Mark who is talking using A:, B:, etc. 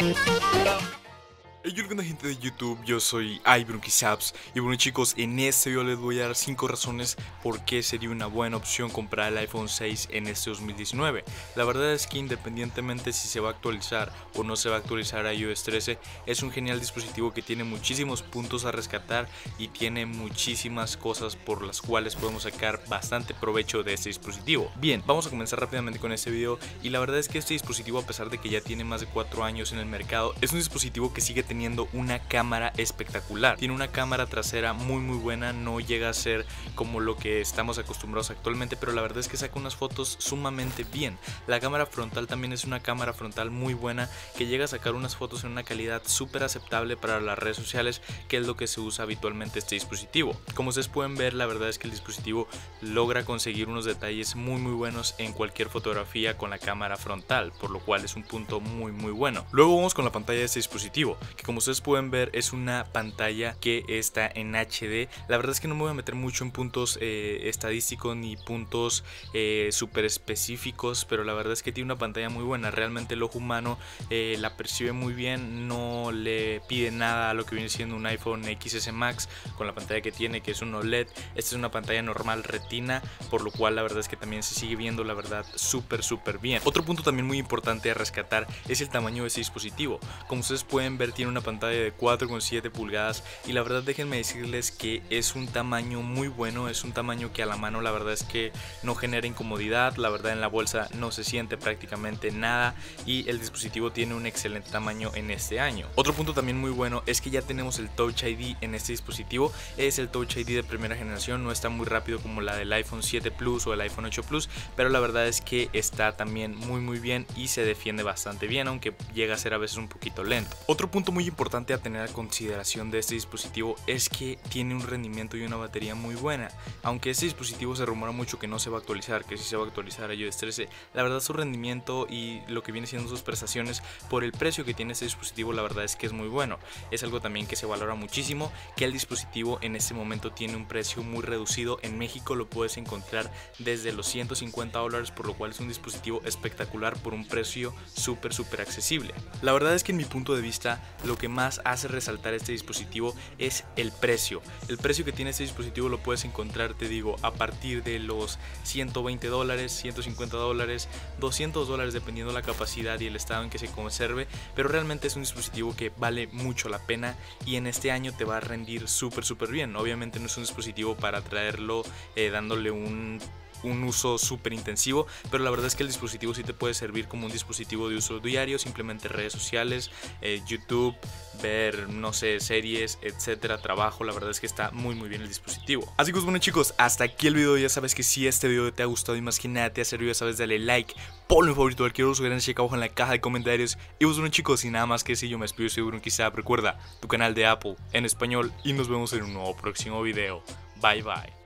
A: Hey, ¿qué onda, gente de YouTube? Yo soy iBrunkySabs y bueno, chicos, en este video les voy a dar 5 razones por qué sería una buena opción comprar el iPhone 6 en este 2019. La verdad es que independientemente si se va a actualizar o no se va a actualizar a iOS 13, es un genial dispositivo que tiene muchísimos puntos a rescatar y tiene muchísimas cosas por las cuales podemos sacar bastante provecho de este dispositivo. Bien, vamos a comenzar rápidamente con este video y la verdad es que este dispositivo, a pesar de que ya tiene más de 4 años en el mercado, es un dispositivo que sigue teniendo una cámara espectacular. Tiene una cámara trasera muy buena, no llega a ser como lo que estamos acostumbrados actualmente, pero la verdad es que saca unas fotos sumamente bien. La cámara frontal también es una cámara frontal muy buena que llega a sacar unas fotos en una calidad súper aceptable para las redes sociales, que es lo que se usa habitualmente este dispositivo. Como ustedes pueden ver, la verdad es que el dispositivo logra conseguir unos detalles muy buenos en cualquier fotografía con la cámara frontal, por lo cual es un punto muy bueno. Luego vamos con la pantalla de este dispositivo, que como ustedes pueden ver es una pantalla que está en HD. La verdad es que no me voy a meter mucho en puntos estadísticos ni puntos súper específicos, pero la verdad es que tiene una pantalla muy buena. Realmente el ojo humano la percibe muy bien, no le pide nada a lo que viene siendo un iPhone XS Max con la pantalla que tiene, que es un OLED. Esta es una pantalla normal retina, por lo cual la verdad es que también se sigue viendo, la verdad, súper bien. Otro punto también muy importante a rescatar es el tamaño de este dispositivo. Como ustedes pueden ver, tiene una pantalla de 4,7 pulgadas y la verdad déjenme decirles que es un tamaño muy bueno, es un tamaño que a la mano la verdad es que no genera incomodidad, la verdad en la bolsa no se siente prácticamente nada y el dispositivo tiene un excelente tamaño en este año. Otro punto también muy bueno es que ya tenemos el Touch ID en este dispositivo. Es el Touch ID de primera generación, no está muy rápido como la del iPhone 7 Plus o el iPhone 8 Plus, pero la verdad es que está también muy bien y se defiende bastante bien, aunque llega a ser a veces un poquito lento. Otro punto muy importante a tener a consideración de este dispositivo es que tiene un rendimiento y una batería muy buena. Aunque este dispositivo se rumora mucho que no se va a actualizar, que sí se va a actualizar a iOS 13, la verdad su rendimiento y lo que viene siendo sus prestaciones por el precio que tiene este dispositivo, la verdad es que es muy bueno. Es algo también que se valora muchísimo, que el dispositivo en este momento tiene un precio muy reducido. En México lo puedes encontrar desde los $150, por lo cual es un dispositivo espectacular por un precio súper accesible. La verdad es que en mi punto de vista lo que más hace resaltar este dispositivo es el precio. El precio que tiene este dispositivo lo puedes encontrar, te digo, a partir de los $120, $150, $200 dependiendo la capacidad y el estado en que se conserve, pero realmente es un dispositivo que vale mucho la pena y en este año te va a rendir súper bien. Obviamente no es un dispositivo para traerlo dándole un uso súper intensivo, pero la verdad es que el dispositivo sí te puede servir como un dispositivo de uso diario, simplemente redes sociales, YouTube, ver, no sé, series, etcétera, trabajo. La verdad es que está muy bien el dispositivo. Así que bueno, chicos, hasta aquí el video. Ya sabes que si este video te ha gustado y más que nada te ha servido, ya sabes, dale like, ponle favorito, cualquier sugerencia acá abajo en la caja de comentarios. Y bueno, chicos, sin nada más que decir, yo me despido, soy iBrunkySabs. Recuerda, tu canal de Apple en español y nos vemos en un nuevo próximo video. Bye.